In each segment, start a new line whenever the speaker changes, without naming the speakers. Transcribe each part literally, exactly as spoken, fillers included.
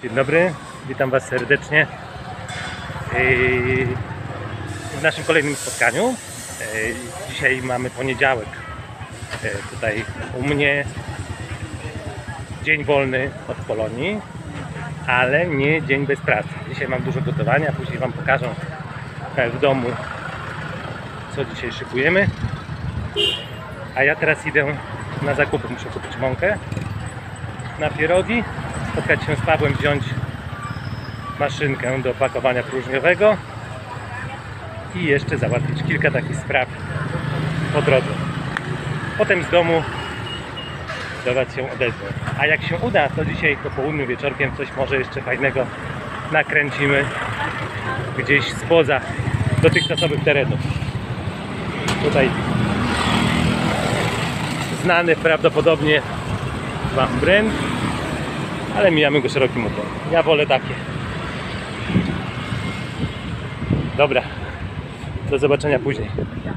Dzień dobry, witam Was serdecznie w naszym kolejnym spotkaniu. Dzisiaj mamy poniedziałek, tutaj u mnie dzień wolny od Polonii, ale nie dzień bez pracy. Dzisiaj mam dużo gotowania, później Wam pokażę w domu, co dzisiaj szykujemy. A ja teraz idę na zakupy, muszę kupić mąkę na pierogi, spotkać się z Pawłem, wziąć maszynkę do pakowania próżniowego i jeszcze załatwić kilka takich spraw po drodze. Potem z domu do Was się odezwę. A jak się uda, to dzisiaj po południu wieczorkiem coś może jeszcze fajnego nakręcimy gdzieś spoza dotychczasowych terenów. Tutaj znany prawdopodobnie Wam brand, ale mijamy go szerokim łukiem. Ja wolę takie. Dobra, do zobaczenia później.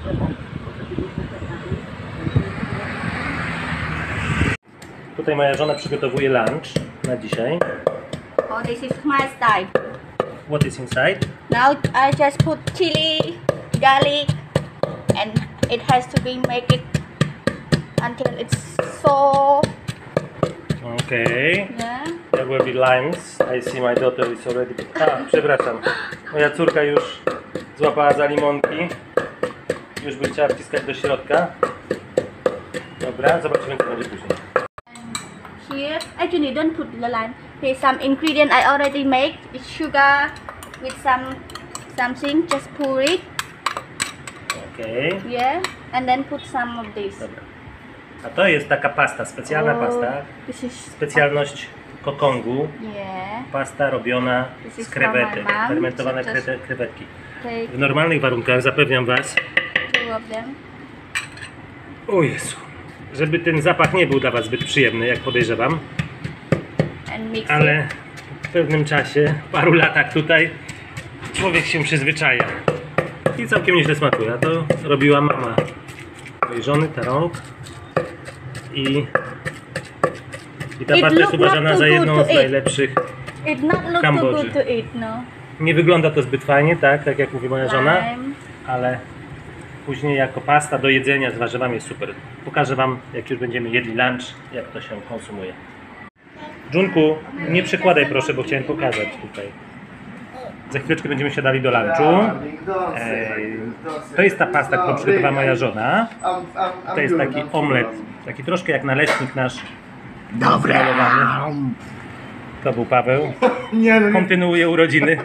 Tutaj moja żona przygotowuje lunch na dzisiaj.
Oh, this is my style.
What is inside?
Now I just put chili, garlic, and it has to be make it until it's so.
Okay.
Yeah.
There will be limes. I see my daughter is already. A, przepraszam. Moja córka już złapała za limonki. Już by chciała wciskać do środka. Dobra, zobaczymy, co będzie później.
Here, actually, don't put the lime. Here's some ingredient I already made. It's sugar with some something. Just pour it.
Okay.
Yeah, and then put some of this.
Dobra. A to jest taka pasta, specjalna
Oh,
pasta.
This is
Specjalność Kokongu.
yeah.
Pasta robiona
This is
z krewetek,
from my mom.
fermentowane
So just
krete- krewetki.
Take
W normalnych warunkach, zapewniam Was,
two of them.
o Jezu, żeby ten zapach nie był dla Was zbyt przyjemny, jak podejrzewam,
And mix
ale
it.
w pewnym czasie, w paru latach tutaj, człowiek się przyzwyczaja i całkiem nieźle smakuje. A to robiła mama mojej żony, Tarong, i, i ta
It
pasta jest
look
uważana
not
za
too
jedną
good
z
to eat.
najlepszych.
It not look too
Kambodży.
good to eat, no.
Nie wygląda to zbyt fajnie, tak, tak jak mówi moja żona,
Lime.
ale później jako pasta do jedzenia z warzywami jest super. Pokażę Wam, jak już będziemy jedli lunch, jak to się konsumuje. Junku, nie przekładaj proszę, bo chciałem pokazać tutaj. Za chwileczkę będziemy siadali do lunchu. Ej, to jest ta pasta, którą przygotowała moja żona. To jest taki omlet, taki troszkę jak naleśnik nasz. Dobra. To był Paweł. Kontynuuje urodziny.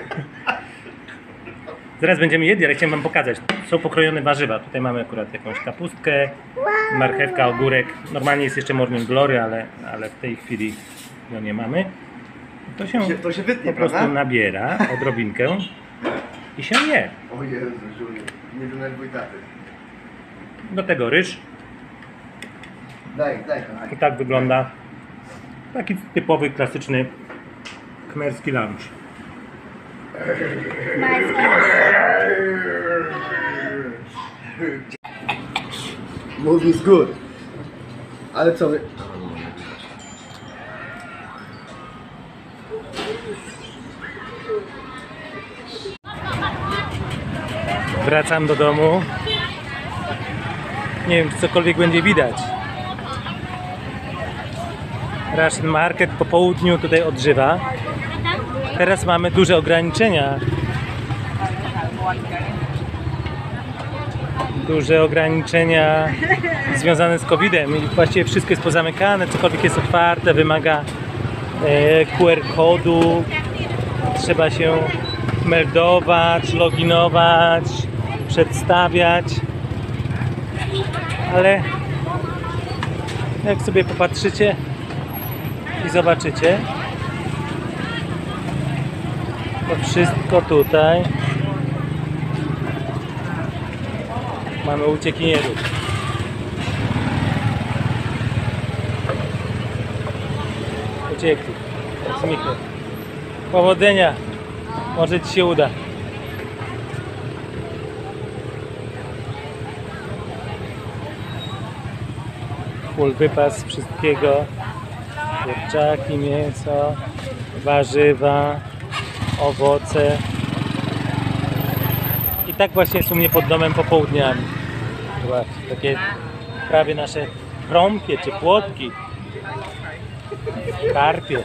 Zaraz będziemy jedli, ale chciałem Wam pokazać. Są pokrojone warzywa. Tutaj mamy akurat jakąś kapustkę, marchewka, ogórek. Normalnie jest jeszcze morning glory, ale, ale w tej chwili no nie mamy. To się,
To się wytnie,
po prostu
prawda?
nabiera odrobinkę i się je.
O Jezu, Żuliu, nie denerwuj taty.
Do tego ryż.
Daj, daj kochani.
I tak wygląda taki typowy, klasyczny khmerski lunch.
Movie is good. Ale co wy...
Wracam do domu. Nie wiem, czy cokolwiek będzie widać. Russian Market po południu tutaj odżywa. Teraz mamy duże ograniczenia. Duże ograniczenia związane z kowidem i właściwie wszystko jest pozamykane, cokolwiek jest otwarte, wymaga e, Q R kodu, trzeba się meldować, loginować, przedstawiać, ale jak sobie popatrzycie i zobaczycie, to wszystko tutaj mamy uciekinierów. Uciekli. Michał. Powodzenia. Może Ci się uda. Full wypas wszystkiego. Kurczaki, mięso. warzywa, owoce. I tak właśnie jest u mnie pod domem popołudniami. Zobaczcie, takie prawie nasze krąpie czy płotki, karpie.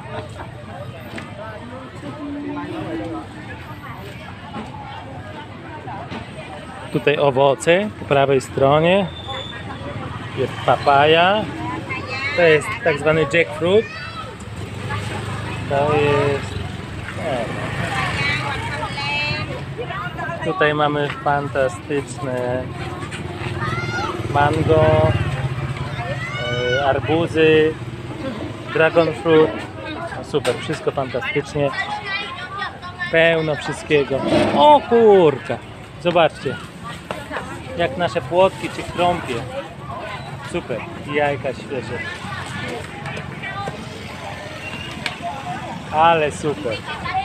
Tutaj owoce po prawej stronie. Jest papaja. To jest tak zwany jackfruit. To jest... Nie, no. Tutaj mamy fantastyczne mango, e, arbuzy, dragon fruit. No super, wszystko fantastycznie. Pełno wszystkiego. O kurka! Zobaczcie, jak nasze płotki czy krąpie. Super, i jajka świeże. Ale super.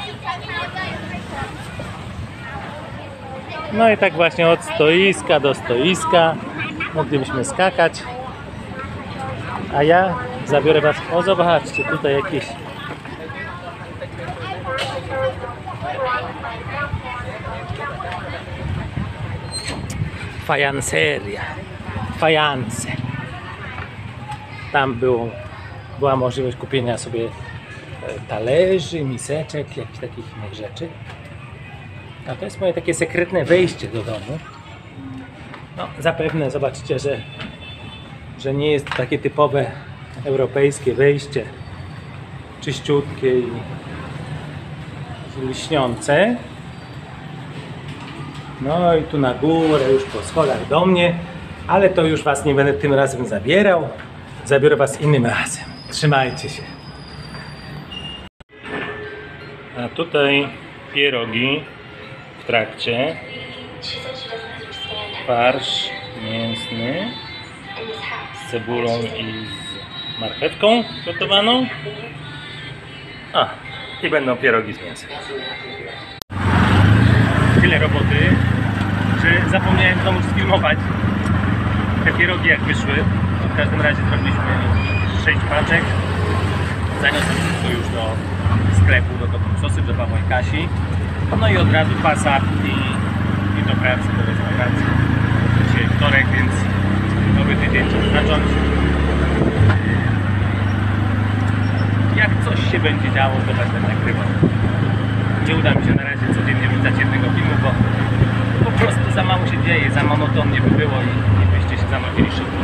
No i tak właśnie od stoiska do stoiska moglibyśmy skakać. A ja zabiorę was. O, zobaczcie, tutaj jakieś fajanseria. Fajanse. Tam było, była możliwość kupienia sobie talerzy, miseczek, jakichś takich innych rzeczy. A to jest moje takie sekretne wejście do domu. No, zapewne zobaczycie, że, że nie jest takie typowe europejskie wejście, czyściutkie i lśniące. No i tu na górę już po schodach do mnie, ale to już was nie będę tym razem zabierał. Zabiorę was innym razem. Trzymajcie się. A tutaj pierogi w trakcie. Farsz mięsny z cebulą i z marchewką gotowaną. A, i będą pierogi z mięsem. Tyle roboty, że zapomniałem w domu sfilmować te pierogi jak wyszły. W każdym razie zrobiliśmy sześć paczek. Zaniosłem wszystko już do sklepu, do Tokum Sosy, do Pawła i Kasi. No i od razu pasat i, i do pracy, do restauracji. Dzisiaj wtorek, więc nowy tydzień trzeba zacząć. Jak coś się będzie działo, to będę nagrywał. Nie uda mi się na razie codziennie wrzucać jednego filmu, bo po prostu za mało się dzieje, za monotonnie by było i, i byście się zamarzyli szybko.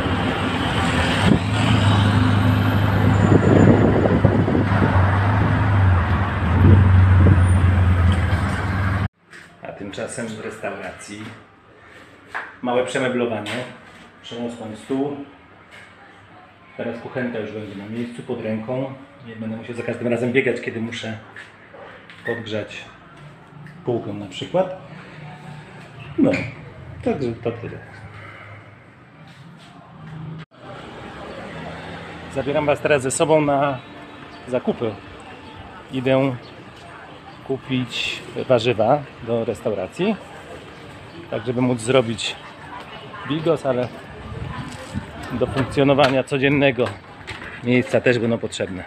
A tymczasem w restauracji małe przemeblowanie. Przeniosłem stół. Teraz kuchenka już będzie na miejscu, pod ręką. Nie będę musiał za każdym razem biegać, kiedy muszę podgrzać półkę na przykład. No, także to tyle. Zabieram was teraz ze sobą na zakupy. Idę kupić warzywa do restauracji, tak żeby móc zrobić bigos, ale do funkcjonowania codziennego miejsca też będą potrzebne.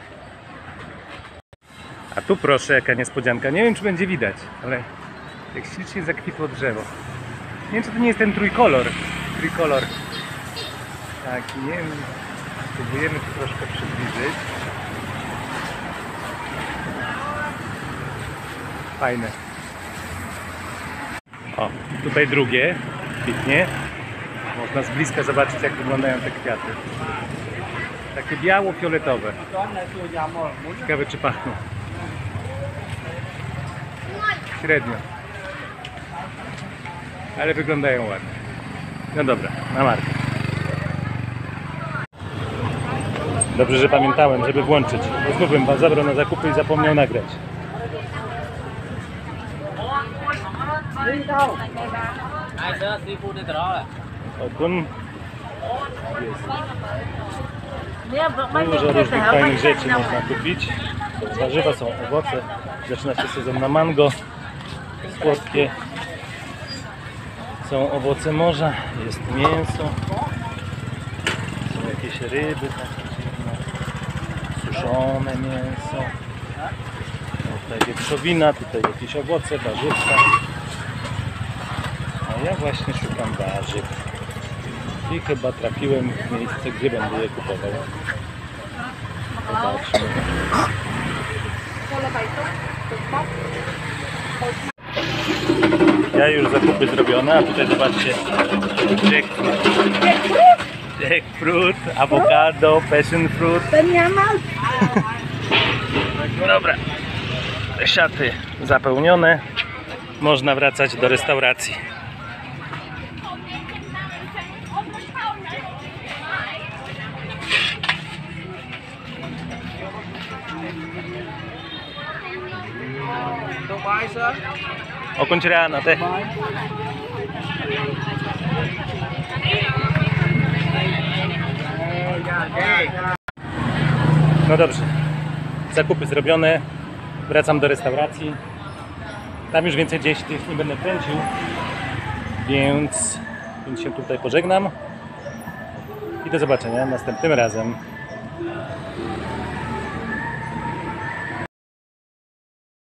A tu proszę, jaka niespodzianka. Nie wiem, czy będzie widać, ale jak ślicznie zakwitło drzewo. Nie wiem, czy to nie jest ten trójkolor. Trójkolor. Tak, nie wiem. Spróbujemy to troszkę przybliżyć. Fajne. O, tutaj drugie. Pięknie. Można z bliska zobaczyć, jak wyglądają te kwiaty. Takie biało-fioletowe. Ciekawe, czy pachną. Średnio. Ale wyglądają ładnie. No dobra, na markę. Dobrze, że pamiętałem, żeby włączyć. Bo znów bym was zabrał na zakupy i zapomniał nagrać. Okun. Dużo różnych fajnych rzeczy można kupić. Warzywa są, owoce. Zaczyna się sezon na mango. Słodkie. Są owoce morza. Jest mięso. Są jakieś ryby. Suszone mięso. Tutaj wieprzowina, tutaj jakieś owoce, warzywka. A ja właśnie szukam warzyw. I chyba trafiłem w miejsce, gdzie będę je kupował. Zobaczmy. Ja już zakupy zrobione, a tutaj zobaczcie. Jackfruit, jackfruit, awokado, passion fruit. No dobra, siaty zapełnione, można wracać do restauracji. O kończyra te. No dobrze, zakupy zrobione, wracam do restauracji. Tam już więcej gdzieś tych nie będę kręcił, więc, więc się tutaj pożegnam i do zobaczenia następnym razem.